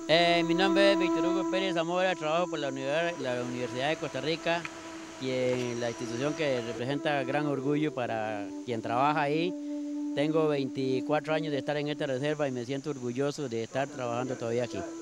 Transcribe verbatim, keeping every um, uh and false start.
Eh, mi nombre es Víctor Hugo Pérez Zamora, trabajo por la Univers- la Universidad de Costa Rica y en la institución que representa gran orgullo para quien trabaja ahí. Tengo veinticuatro años de estar en esta reserva y me siento orgulloso de estar trabajando todavía aquí.